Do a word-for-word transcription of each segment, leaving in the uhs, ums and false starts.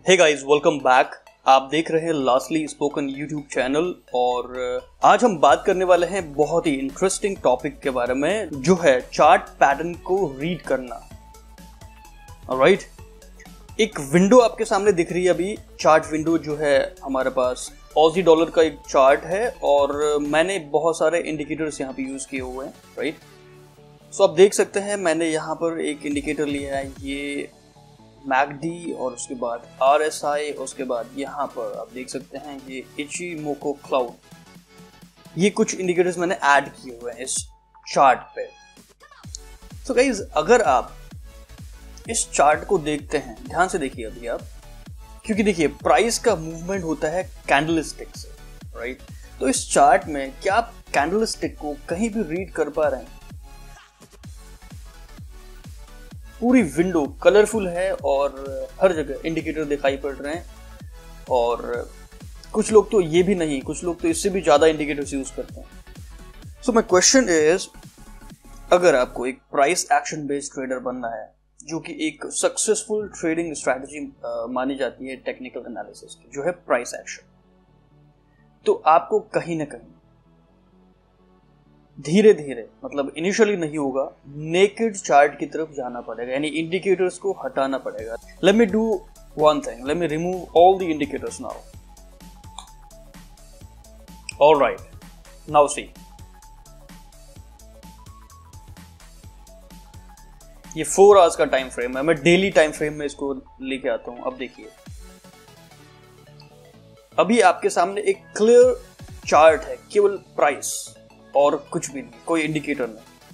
Hey guys, welcome back. आप देख रहे हैं लास्टली स्पोकन यूट्यूब चैनल और आज हम बात करने वाले हैं बहुत ही इंटरेस्टिंग टॉपिक के बारे में, जो है चार्ट पैटर्न को रीड करना। ऑलराइट, एक विंडो आपके सामने दिख रही है अभी। चार्ट विंडो जो है हमारे पास ऑजी डॉलर का एक चार्ट है और मैंने बहुत सारे इंडिकेटर्स यहाँ पे यूज किए हुए हैं। राइट, सो आप देख सकते हैं मैंने यहाँ पर एक इंडिकेटर लिया है, ये मैकडी, और उसके बाद आर एस आई, उसके बाद यहाँ पर आप देख सकते हैं ये इचिमोको क्लाउड। ये कुछ इंडिकेटर्स मैंने ऐड किए हुए हैं इस चार्ट पे। तो गाइज, अगर आप इस चार्ट को देखते हैं, ध्यान से देखिए अभी आप, क्योंकि देखिए प्राइस का मूवमेंट होता है कैंडलस्टिक से। राइट, तो इस चार्ट में क्या आप कैंडलस्टिक को कहीं भी रीड कर पा रहे हैं? पूरी विंडो कलरफुल है और हर जगह इंडिकेटर दिखाई पड़ रहे हैं, और कुछ लोग तो ये भी नहीं, कुछ लोग तो इससे भी ज्यादा इंडिकेटर्स यूज करते हैं। सो माय क्वेश्चन इज, अगर आपको एक प्राइस एक्शन बेस्ड ट्रेडर बनना है, जो कि एक सक्सेसफुल ट्रेडिंग स्ट्रैटेजी मानी जाती है टेक्निकल एनालिसिस की, जो है प्राइस एक्शन, तो आपको कहीं ना कहीं धीरे धीरे, मतलब इनिशियली नहीं होगा, नेकेड चार्ट की तरफ जाना पड़ेगा, यानी इंडिकेटर्स को हटाना पड़ेगा। Let me do one thing, let me remove all the indicators now. Alright, now see, ये फोर आवर्स का टाइम फ्रेम है। मैं डेली टाइम फ्रेम में इसको लेके आता हूं। अब देखिए, अभी आपके सामने एक क्लियर चार्ट है, केवल प्राइस और कुछ भी नहीं, कोई इंडिकेटर नहीं।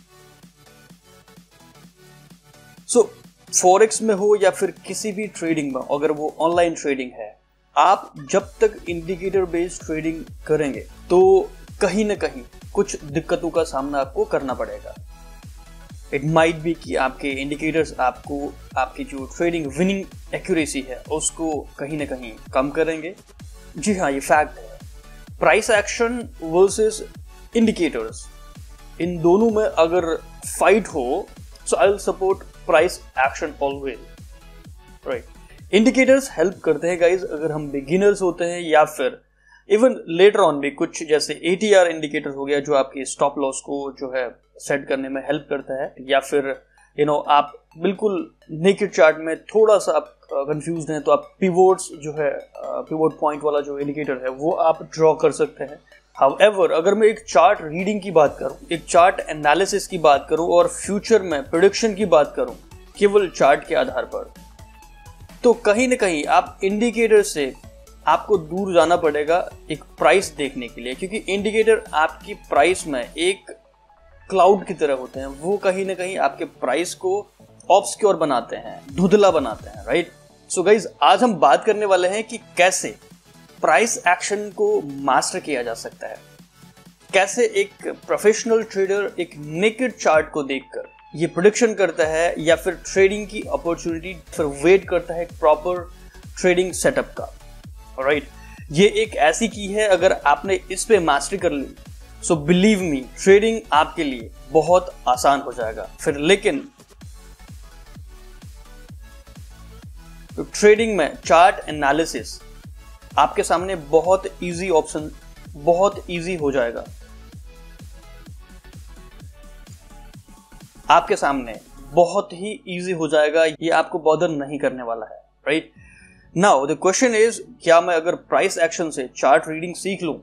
सो so, फॉरेक्स में हो या फिर किसी भी ट्रेडिंग में, अगर वो ऑनलाइन ट्रेडिंग है, आप जब तक इंडिकेटर बेस्ड ट्रेडिंग करेंगे तो कहीं ना कहीं कुछ दिक्कतों का सामना आपको करना पड़ेगा। इट माइट बी कि आपके इंडिकेटर्स आपको आपकी जो ट्रेडिंग विनिंग एक्यूरेसी है उसको कहीं ना कहीं कम करेंगे। जी हाँ, ये फैक्ट है। प्राइस एक्शन वर्सेस इंडिकेटर्स, इन दोनों में अगर फाइट हो, so I will support price action always. Right, indicators help करते हैं गाइज, अगर हम बिगिनर्स होते हैं या फिर इवन लेटर ऑन भी, कुछ जैसे ए टी आर इंडिकेटर हो गया जो आपकी स्टॉप लॉस को जो है सेट करने में हेल्प करता है, या फिर यू नो आप बिल्कुल नेकेड चार्ट में थोड़ा सा आप कंफ्यूज्ड हैं तो आप पिवोट्स जो है, पिवोट पॉइंट वाला जो इंडिकेटर है वो आप ड्रॉ कर सकते हैं। हाउएवर, अगर मैं एक चार्ट रीडिंग की बात करूं, एक चार्ट एनालिसिस की बात करूं और फ्यूचर में प्रेडिक्शन की बात करूं केवल चार्ट के आधार पर, तो कहीं ना कहीं आप इंडिकेटर से आपको दूर जाना पड़ेगा एक प्राइस देखने के लिए, क्योंकि इंडिकेटर आपकी प्राइस में एक क्लाउड की तरह होते हैं। वो कहीं ना कहीं आपके प्राइस को ऑब्सक्योर बनाते हैं, धुंधला बनाते हैं। राइट, सो गाइज, आज हम बात करने वाले हैं कि कैसे प्राइस एक्शन को मास्टर किया जा सकता है, कैसे एक प्रोफेशनल ट्रेडर एक नेकेड चार्ट को देखकर ये प्रेडिक्शन करता है या फिर ट्रेडिंग की अपॉर्चुनिटी फिर वेट करता है एक प्रॉपर ट्रेडिंग सेटअप का। राइट, ये एक ऐसी की है, अगर आपने इस पे मास्टरी कर ली, सो बिलीव मी, ट्रेडिंग आपके लिए बहुत आसान हो जाएगा फिर। लेकिन तो ट्रेडिंग में चार्ट एनालिसिस आपके सामने बहुत इजी ऑप्शन, बहुत इजी हो जाएगा आपके सामने, बहुत ही इजी हो जाएगा। ये आपको बॉदर नहीं करने वाला है। Right, now the question is, क्या मैं अगर प्राइस एक्शन से चार्ट रीडिंग सीख लूं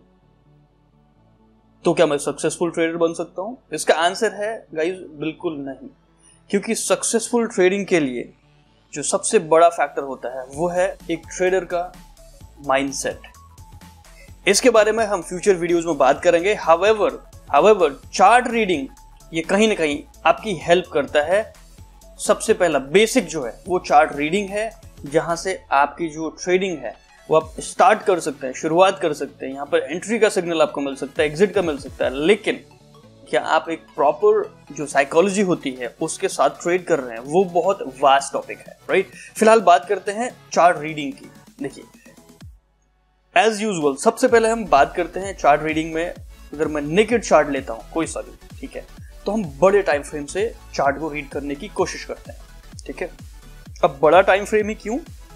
तो क्या मैं सक्सेसफुल ट्रेडर बन सकता हूं? इसका आंसर है गाइस, बिल्कुल नहीं। क्योंकि सक्सेसफुल ट्रेडिंग के लिए जो सबसे बड़ा फैक्टर होता है वो है एक ट्रेडर का माइंडसेट। इसके बारे में हम फ्यूचर वीडियोस में बात करेंगे। हाउएवर हाउएवर चार्ट रीडिंग ये कहीं ना कहीं आपकी हेल्प करता है। सबसे पहला बेसिक जो है वो चार्ट रीडिंग है, जहां से आपकी जो ट्रेडिंग है वो आप स्टार्ट कर सकते हैं, शुरुआत कर सकते हैं। यहाँ पर एंट्री का सिग्नल आपको मिल सकता है, एग्जिट का मिल सकता है। लेकिन क्या आप एक प्रॉपर जो साइकोलॉजी होती है उसके साथ ट्रेड कर रहे हैं, वो बहुत वास्ट टॉपिक है। राइट, फिलहाल बात करते हैं चार्ट रीडिंग की। देखिए, एज यूजुअल सबसे पहले हम बात करते हैं चार्ट रीडिंग में, अगर मैं नेकेड चार्ट लेता हूं कोई सा भी, ठीक है, तो हम बड़े टाइम फ्रेम से चार्ट को रीड करने की कोशिश करते हैं। ठीक है, अब बड़ा टाइम फ्रेम ही क्यों?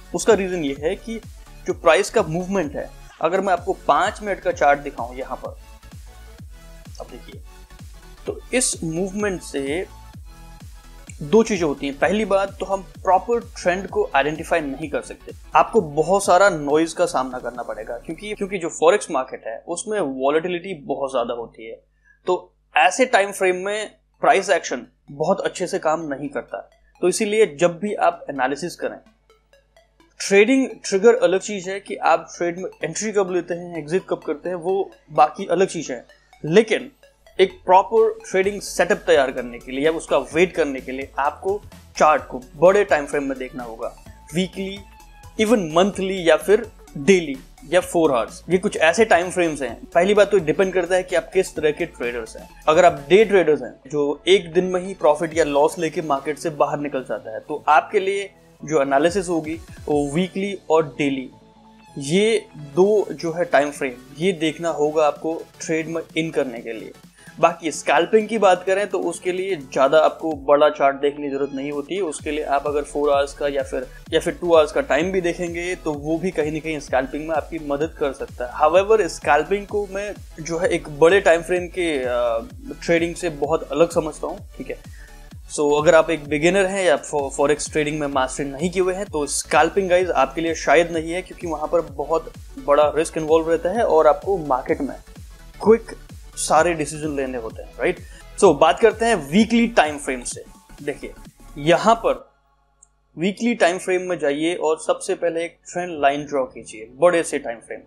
उसका रीजन ये है कि जो प्राइस का मूवमेंट है, अगर मैं आपको पांच मिनट का चार्ट दिखाऊं यहां पर, अब देखिए, तो इस मूवमेंट से दो चीजें होती हैं। पहली बात तो हम प्रॉपर ट्रेंड को आइडेंटिफाई नहीं कर सकते, आपको बहुत सारा नॉइज का सामना करना पड़ेगा, क्योंकि क्योंकि जो फॉरेक्स मार्केट है उसमें वॉलेटिलिटी बहुत ज्यादा होती है। तो ऐसे टाइम फ्रेम में प्राइस एक्शन बहुत अच्छे से काम नहीं करता। तो इसीलिए जब भी आप एनालिसिस करें, ट्रेडिंग ट्रिगर अलग चीज है कि आप ट्रेड में एंट्री कब लेते हैं, एग्जिट कब करते हैं, वो बाकी अलग चीज है। लेकिन एक प्रॉपर ट्रेडिंग सेटअप तैयार करने के लिए या उसका वेट करने के लिए आपको चार्ट को बड़े टाइम फ्रेम में देखना होगा, वीकली, इवन मंथली या फिर डेली या फोर आवर्स। ये कुछ ऐसे टाइम फ्रेम्स हैं। पहली बात तो डिपेंड करता है कि आप किस तरह के ट्रेडर्स हैं। अगर आप डे ट्रेडर्स हैं जो एक दिन में ही प्रॉफिट या लॉस लेके मार्केट से बाहर निकल जाता है, तो आपके लिए जो एनालिसिस होगी वो वीकली और डेली, ये दो जो है टाइम फ्रेम, ये देखना होगा आपको ट्रेड में इन करने के लिए। बाकी स्कैल्पिंग की बात करें तो उसके लिए ज़्यादा आपको बड़ा चार्ट देखने की जरूरत नहीं होती है। उसके लिए आप अगर फोर आवर्स का या फिर या फिर टू आवर्स का टाइम भी देखेंगे तो वो भी कहीं ना कहीं स्कैल्पिंग में आपकी मदद कर सकता है। हाउएवर स्कैल्पिंग को मैं जो है एक बड़े टाइम फ्रेम के ट्रेडिंग से बहुत अलग समझता हूँ, ठीक है। सो so, अगर आप एक बिगिनर हैं या फॉरेक्स ट्रेडिंग में मास्टरी नहीं किए हुए हैं तो स्कैल्पिंग गाइज आपके लिए शायद नहीं है, क्योंकि वहां पर बहुत बड़ा रिस्क इन्वॉल्व रहता है और आपको मार्केट में क्विक सारे डिसीजन लेने होते हैं, राइट। सो बात करते हैं वीकली टाइम फ्रेम से। देखिए यहां पर वीकली टाइम फ्रेम में जाइए और सबसे पहले एक ट्रेंड लाइन ड्रॉ कीजिए बड़े से टाइम फ्रेम,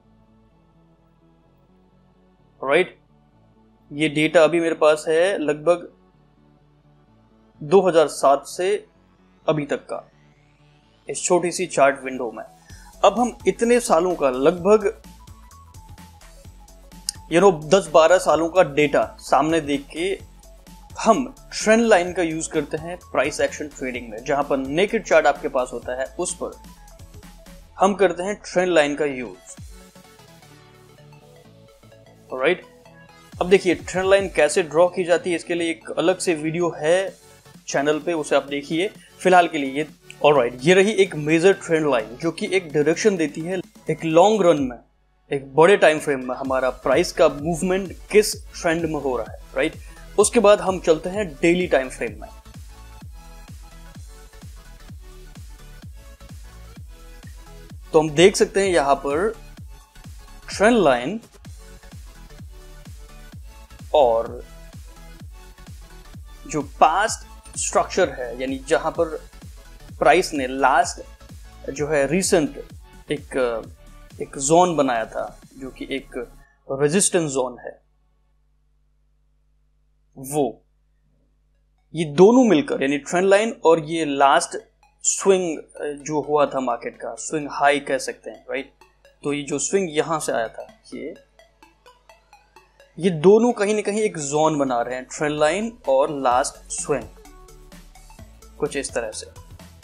राइट। ये डेटा अभी मेरे पास है लगभग दो हज़ार सात से अभी तक का, इस छोटी सी चार्ट विंडो में। अब हम इतने सालों का लगभग यू नो दस बारह सालों का डेटा सामने देख के हम ट्रेंड लाइन का यूज करते हैं प्राइस एक्शन ट्रेडिंग में। जहां पर नेकेड चार्ट आपके पास होता है उस पर हम करते हैं ट्रेंड लाइन का यूज, राइट। अब देखिए ट्रेंड लाइन कैसे ड्रॉ की जाती है, इसके लिए एक अलग से वीडियो है चैनल पे, उसे आप देखिए। फिलहाल के लिए ये ऑलराइट, ये रही एक मेजर ट्रेंड लाइन जो कि एक डायरेक्शन देती है एक लॉन्ग रन में, एक बड़े टाइम फ्रेम में हमारा प्राइस का मूवमेंट किस ट्रेंड में हो रहा है, राइट। उसके बाद हम चलते हैं डेली टाइम फ्रेम में। तो हम देख सकते हैं यहां पर ट्रेंड लाइन और जो पास्ट स्ट्रक्चर है, यानी जहां पर प्राइस ने लास्ट जो है रिसेंट एक एक जोन बनाया था जो कि एक रेजिस्टेंस जोन है, वो ये दोनों मिलकर यानी ट्रेंड लाइन और ये लास्ट स्विंग जो हुआ था मार्केट का, स्विंग हाई कह सकते हैं, राइट। तो ये जो स्विंग यहां से आया था, ये ये दोनों कहीं ना कहीं एक जोन बना रहे हैं, ट्रेंड लाइन और लास्ट स्विंग, कुछ इस तरह से।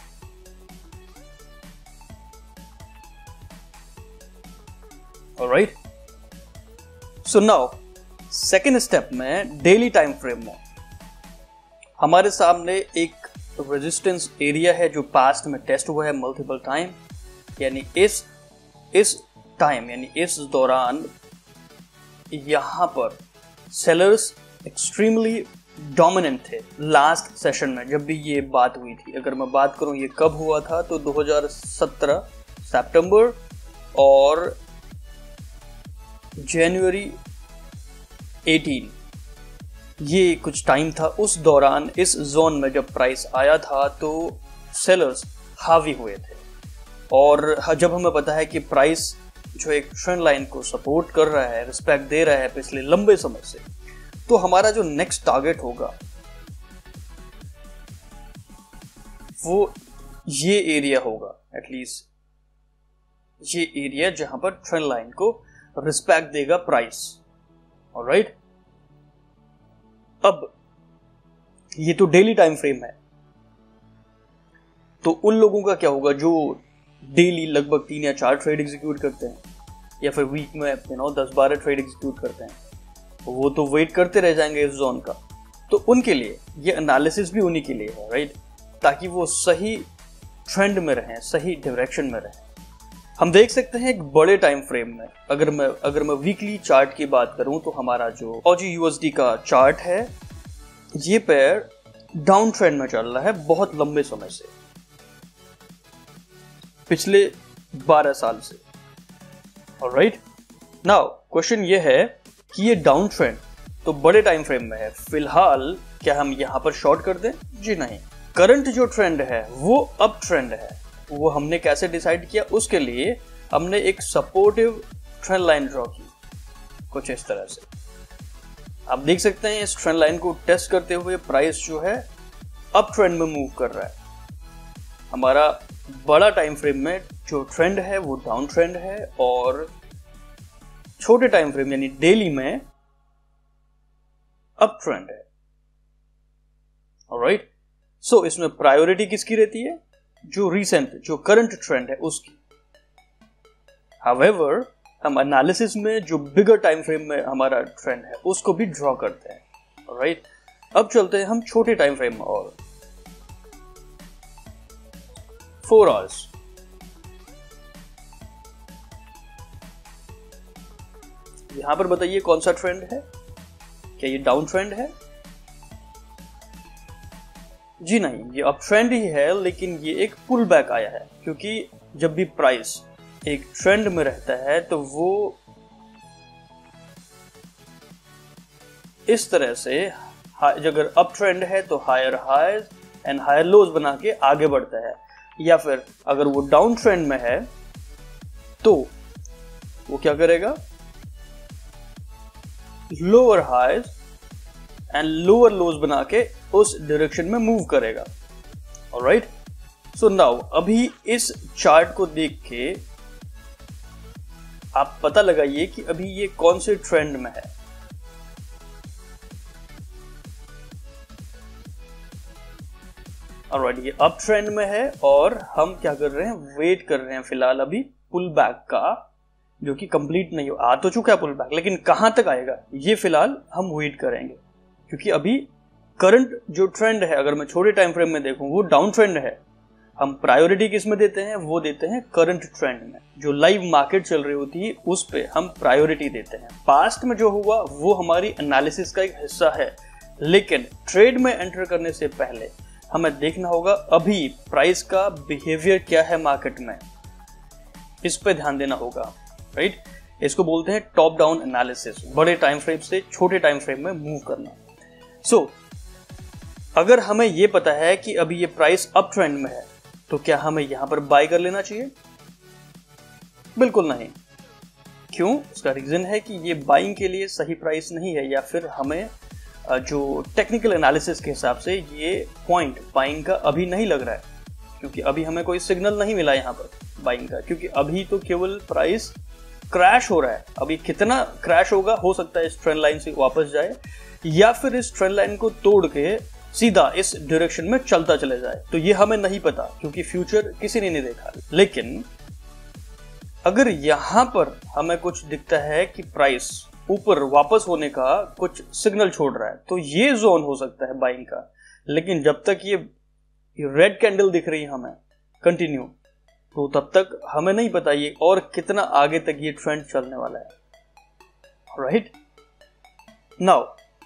Alright, so now second step में डेली टाइम फ्रेम में हमारे सामने एक रेजिस्टेंस एरिया है जो पास्ट में टेस्ट हुआ है मल्टीपल टाइम, यानी इस इस टाइम यानी इस दौरान यहां पर सेलर्स एक्सट्रीमली डोमिनेंट थे। लास्ट सेशन में जब भी ये बात हुई थी, अगर मैं बात करूं ये कब हुआ था, तो दो हज़ार सत्रह सितंबर और जनवरी अठारह, ये कुछ टाइम था। उस दौरान इस जोन में जब प्राइस आया था तो सेलर्स हावी हुए थे, और जब हमें पता है कि प्राइस जो एक ट्रेंड लाइन को सपोर्ट कर रहा है, रिस्पेक्ट दे रहा है पिछले लंबे समय से, तो हमारा जो नेक्स्ट टारगेट होगा वो ये एरिया होगा, एटलीस्ट ये एरिया जहां पर ट्रेंड लाइन को रिस्पेक्ट देगा प्राइस, ऑलराइट। अब ये तो डेली टाइम फ्रेम है, तो उन लोगों का क्या होगा जो डेली लगभग तीन या चार ट्रेड एग्जीक्यूट करते हैं या फिर वीक में यू नो दस बारह ट्रेड एग्जीक्यूट करते हैं, वो तो वेट करते रह जाएंगे इस जोन का। तो उनके लिए ये एनालिसिस भी उन्हीं के लिए है, राइट, ताकि वो सही ट्रेंड में रहें, सही डायरेक्शन में रहें। हम देख सकते हैं एक बड़े टाइम फ्रेम में, अगर मैं अगर मैं वीकली चार्ट की बात करूं तो हमारा जो ऑजी यूएसडी का चार्ट है, ये पेयर डाउन ट्रेंड में चल रहा है बहुत लंबे समय से, पिछले बारह साल से। ऑलराइट, नाउ क्वेश्चन ये है कि ये डाउन ट्रेंड तो बड़े टाइम फ्रेम में है, फिलहाल क्या हम यहां पर शॉर्ट कर दें? जी नहीं। करंट जो ट्रेंड है वो अप ट्रेंड है, वो हमने कैसे डिसाइड किया? उसके लिए हमने एक सपोर्टिव ट्रेंड लाइन ड्रॉ की, कुछ इस तरह से। आप देख सकते हैं इस ट्रेंड लाइन को टेस्ट करते हुए प्राइस जो है अप ट्रेंड में मूव कर रहा है। हमारा बड़ा टाइम फ्रेम में जो ट्रेंड है वो डाउन ट्रेंड है, और छोटे टाइम फ्रेम यानी डेली में अप ट्रेंड है। ऑलराइट, सो इसमें प्रायोरिटी किसकी रहती है? जो रीसेंट, जो करंट ट्रेंड है उसकी। हाउएवर, हम एनालिसिस में जो बिगर टाइम फ्रेम में हमारा ट्रेंड है उसको भी ड्रॉ करते हैं। ऑलराइट, अब चलते हैं हम छोटे टाइम फ्रेम में, और फोर आवर्स। यहां पर बताइए कौन सा ट्रेंड है? क्या ये डाउन ट्रेंड है? जी नहीं, ये अप ट्रेंड ही है, लेकिन ये एक पुल बैक आया है, क्योंकि जब भी प्राइस एक ट्रेंड में रहता है तो वो इस तरह से, अगर अप ट्रेंड है तो higher highs and higher lows बना के आगे बढ़ता है, या फिर अगर वो डाउन ट्रेंड में है तो वो क्या करेगा? Lower highs and lower lows बना के उस डायरेक्शन में मूव करेगा। ऑलराइट, सो नाउ अभी इस चार्ट को देख के आप पता लगाइए कि अभी ये कौन से ट्रेंड में है। ऑलराइट, ये अप ट्रेंड में है, और हम क्या कर रहे हैं? वेट कर रहे हैं फिलहाल अभी पुल बैक का, जो कि कंप्लीट नहीं हो, आ तो चुका है पुल बैक, लेकिन कहां तक आएगा ये फिलहाल हम वेट करेंगे, क्योंकि अभी करंट जो ट्रेंड है, अगर मैं छोटे टाइम फ्रेम में देखूं, वो डाउन ट्रेंड है। हम प्रायोरिटी किस में देते हैं? वो देते हैं करंट ट्रेंड में। जो लाइव मार्केट चल रही होती है उस पे हम प्रायोरिटी देते हैं। पास्ट में जो हुआ वो हमारी एनालिसिस का एक हिस्सा है, लेकिन ट्रेड में एंटर करने से पहले हमें देखना होगा अभी प्राइस का बिहेवियर क्या है मार्केट में, इस पे ध्यान देना होगा। राइट, इसको बोलते हैं टॉप डाउन एनालिसिस, बड़े टाइम फ्रेम से छोटे टाइम फ्रेम में मूव करना। सो so, अगर हमें यह पता है कि अभी ये प्राइस अप ट्रेंड में है, तो क्या हमें यहां पर बाय कर लेना चाहिए? बिल्कुल नहीं। क्यों? उसका रीजन है कि ये बाइंग के लिए सही प्राइस नहीं है, या फिर हमें जो टेक्निकल एनालिसिस के हिसाब से ये पॉइंट बाइंग का अभी नहीं लग रहा है, क्योंकि अभी हमें कोई सिग्नल नहीं मिला यहां पर बाइंग का, क्योंकि अभी तो केवल प्राइस क्रैश हो रहा है। अभी कितना क्रैश होगा, हो सकता है इस ट्रेंड लाइन से वापस जाए, या फिर इस ट्रेंड लाइन को तोड़ के सीधा इस डायरेक्शन में चलता चले जाए, तो ये हमें नहीं पता, क्योंकि फ्यूचर किसी ने नहीं देखा। लेकिन अगर यहां पर हमें कुछ दिखता है कि प्राइस ऊपर वापस होने का कुछ सिग्नल छोड़ रहा है, तो ये जोन हो सकता है बाइंग का। लेकिन जब तक ये रेड कैंडल दिख रही है हमें कंटिन्यू, तो तब तक हमें नहीं पता ये और कितना आगे तक ये ट्रेंड चलने वाला है। राइट, नाउ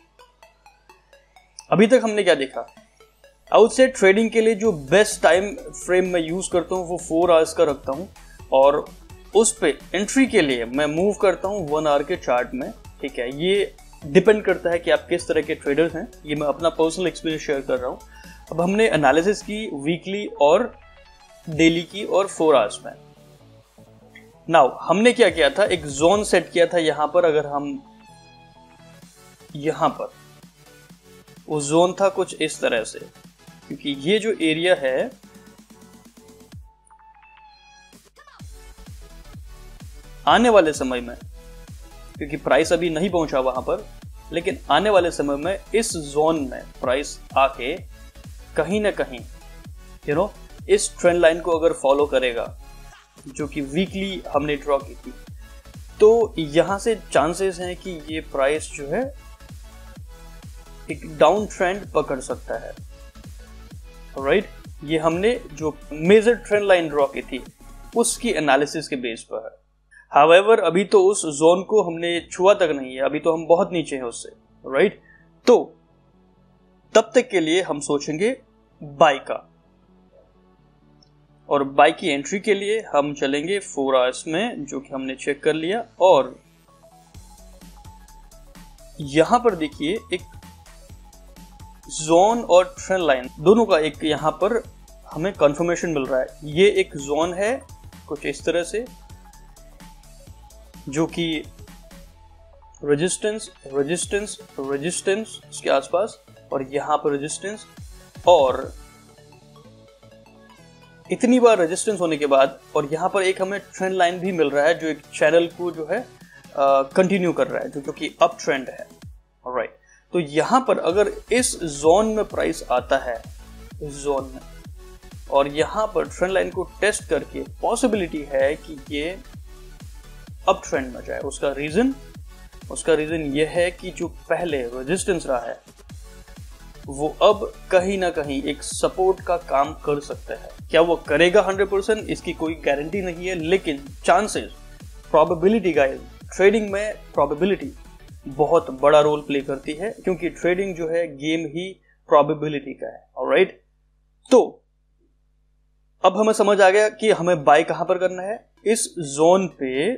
अभी तक हमने क्या देखा? आउटसाइड ट्रेडिंग के लिए जो बेस्ट टाइम फ्रेम मैं यूज करता हूं वो फोर आवर्स का रखता हूं, और उस पे एंट्री के लिए मैं मूव करता हूं वन आवर के चार्ट में। ठीक है, ये डिपेंड करता है कि आप किस तरह के ट्रेडर्स हैं, ये मैं अपना पर्सनल एक्सपीरियंस शेयर कर रहा हूं। अब हमने एनालिसिस की वीकली और डेली की और फोर आवर्स में। नाउ हमने क्या किया था? एक जोन सेट किया था यहां पर। अगर हम यहां पर, वो जोन था कुछ इस तरह से, क्योंकि ये जो एरिया है आने वाले समय में, क्योंकि प्राइस अभी नहीं पहुंचा वहां पर, लेकिन आने वाले समय में इस जोन में प्राइस आके कहीं ना कहीं यू नो इस ट्रेंड लाइन को अगर फॉलो करेगा, जो कि वीकली हमने ड्रॉ की थी, तो यहां से चांसेस हैं कि ये प्राइस जो है एक डाउन ट्रेंड पकड़ सकता है। राइट, ये हमने जो मेजर ट्रेंड लाइन ड्रॉ की थी उसकी एनालिसिस के बेस पर है। हाउएवर अभी तो उस जोन को हमने छुआ तक नहीं है, अभी तो हम बहुत नीचे हैं उससे, राइट। तो तब तक के लिए हम सोचेंगे बाय का, और बाय की एंट्री के लिए हम चलेंगे फोर आवर्स में, जो कि हमने चेक कर लिया। और यहां पर देखिए एक जोन और ट्रेंड लाइन दोनों का एक यहां पर हमें कंफर्मेशन मिल रहा है। ये एक जोन है कुछ इस तरह से, जो कि रेजिस्टेंस रेजिस्टेंस रेजिस्टेंस के आसपास, और यहां पर रेजिस्टेंस, और इतनी बार रेजिस्टेंस होने के बाद और यहां पर एक हमें ट्रेंड लाइन भी मिल रहा है जो एक चैनल को जो है कंटिन्यू कर रहा है, जो क्योंकि अप ट्रेंड है, ऑलराइट। तो यहां पर अगर इस जोन में प्राइस आता है, इस जोन में, और यहां पर ट्रेंड लाइन को टेस्ट करके पॉसिबिलिटी है कि ये अप ट्रेंड में जाए। उसका रीजन उसका रीजन ये है कि जो पहले रेजिस्टेंस रहा है वो अब कहीं ना कहीं एक सपोर्ट का काम कर सकता है। क्या वो करेगा हंड्रेड परसेंट, इसकी कोई गारंटी नहीं है, लेकिन चांसेस, प्रोबेबिलिटी गाइस, ट्रेडिंग में प्रोबेबिलिटी बहुत बड़ा रोल प्ले करती है, क्योंकि ट्रेडिंग जो है गेम ही प्रोबेबिलिटी का है, ऑलराइट। तो अब हमें समझ आ गया कि हमें बाय कहां पर करना है। इस जोन पे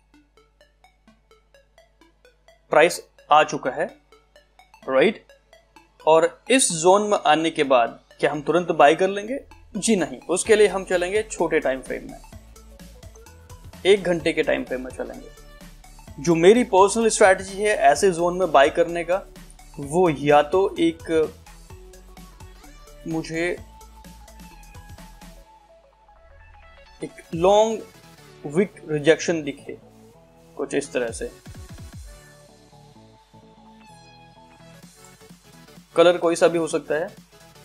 प्राइस आ चुका है, राइट। और इस जोन में आने के बाद क्या हम तुरंत बाय कर लेंगे? जी नहीं, उसके लिए हम चलेंगे छोटे टाइम फ्रेम में, एक घंटे के टाइम फ्रेम में चलेंगे। जो मेरी पर्सनल स्ट्रैटेजी है ऐसे जोन में बाय करने का, वो या तो एक मुझे एक लॉन्ग विक रिजेक्शन दिखे कुछ इस तरह से, कलर कोई सा भी हो सकता है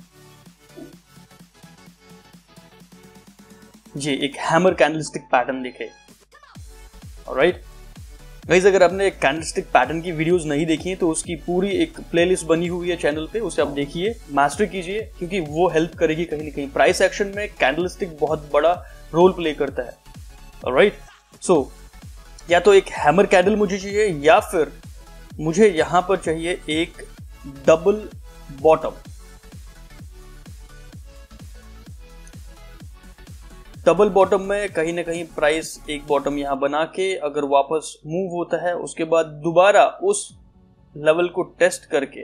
जी, एक हैमर कैंडलस्टिक पैटर्न दिखे, ऑलराइट। गाइस, अगर आपने एक कैंडलस्टिक पैटर्न की वीडियोस नहीं देखी तो उसकी पूरी एक प्लेलिस्ट बनी हुई है चैनल पे, उसे आप देखिए, मास्टर कीजिए, क्योंकि वो हेल्प करेगी कहीं ना कहीं। प्राइस एक्शन में कैंडलस्टिक बहुत बड़ा रोल प्ले करता है, ऑलराइट। सो या तो एक हैमर कैंडल मुझे चाहिए, या फिर मुझे यहां पर चाहिए एक डबल बॉटम। डबल बॉटम में कहीं ना कहीं प्राइस एक बॉटम यहां बना के अगर वापस मूव होता है, उसके बाद दोबारा उस लेवल को टेस्ट करके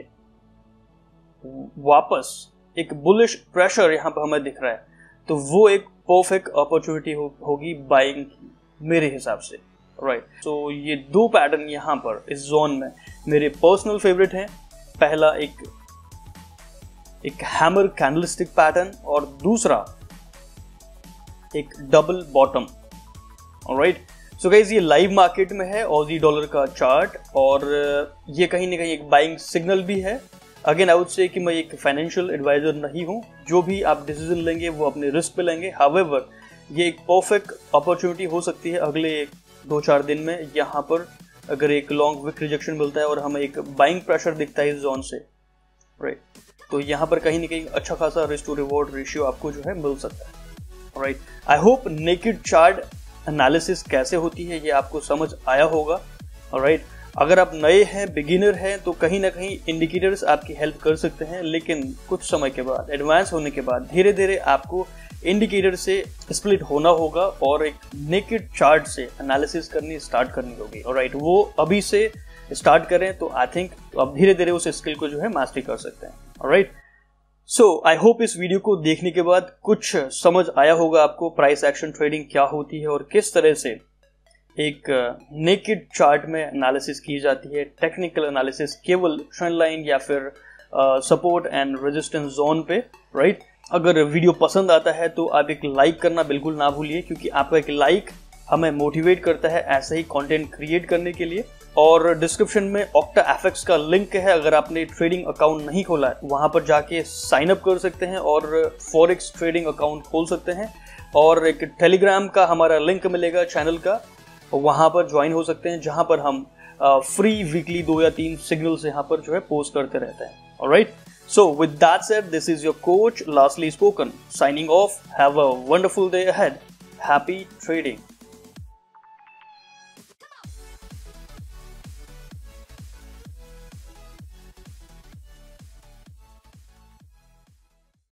वापस एक बुलिश प्रेशर यहां पर हमें दिख रहा है, तो वो एक परफेक्ट अपॉर्चुनिटी हो, होगी बाइंग की मेरे हिसाब से, राइट। तो ये दो पैटर्न यहां पर इस जोन में मेरे पर्सनल फेवरेट हैं। पहला एक एक हैमर कैंडलस्टिक पैटर्न, और दूसरा एक double bottom, alright. So guys, ये लाइव मार्केट में है, ऑजी डॉलर का चार्ट, और ये कहीं ना कहीं एक बाइंग सिग्नल भी है। अगेन आई वुड से कि मैं एक फाइनेंशियल एडवाइजर नहीं हूं, जो भी आप डिसीजन लेंगे वो अपने रिस्क पे लेंगे। हाउएवर ये एक परफेक्ट अपॉर्चुनिटी हो सकती है अगले दो चार दिन में, यहाँ पर अगर एक लॉन्ग विक रिजेक्शन मिलता है और हमें एक बाइंग प्रेशर दिखता है इस जोन से, राइट, तो यहाँ पर कहीं ना कहीं अच्छा खासा रिस्क टू रिवॉर्ड रेशियो आपको जो है मिल सकता है, right. I hope naked chart analysis कैसे होती है ये आपको समझ आया होगा, राइट। अगर आप नए हैं, बिगिनर हैं, तो कहीं ना कहीं इंडिकेटर्स आपकी हेल्प कर सकते हैं, लेकिन कुछ समय के बाद, एडवांस होने के बाद, धीरे धीरे आपको इंडिकेटर से स्प्लिट होना होगा और एक नेकेड चार्ट से एनालिसिस करनी स्टार्ट करनी होगी, ऑलराइट। वो अभी से स्टार्ट करें तो आई थिंक आप धीरे धीरे उस स्किल को जो है मास्टरी कर सकते हैं, ऑलराइट। सो आई होप इस वीडियो को देखने के बाद कुछ समझ आया होगा आपको प्राइस एक्शन ट्रेडिंग क्या होती है और किस तरह से एक नेकेड चार्ट में एनालिसिस की जाती है, टेक्निकल एनालिसिस केवल ट्रेंड लाइन या फिर सपोर्ट एंड रेजिस्टेंस जोन पे, राइट। अगर वीडियो पसंद आता है तो आप एक लाइक करना बिल्कुल ना भूलिए, क्योंकि आपका एक लाइक हमें मोटिवेट करता है ऐसे ही कंटेंट क्रिएट करने के लिए। और डिस्क्रिप्शन में ऑक्टा एफएक्स का लिंक है, अगर आपने ट्रेडिंग अकाउंट नहीं खोला है वहां पर जाके साइन अप कर सकते हैं और फॉरेक्स ट्रेडिंग अकाउंट खोल सकते हैं। और एक टेलीग्राम का हमारा लिंक मिलेगा चैनल का, वहां पर ज्वाइन हो सकते हैं, जहां पर हम फ्री वीकली दो या तीन सिग्नल्स यहाँ पर जो है पोस्ट करते रहते हैं, alright. So with that said, this is your coach Lastly Spoken signing off. Have a wonderful day ahead. Happy trading.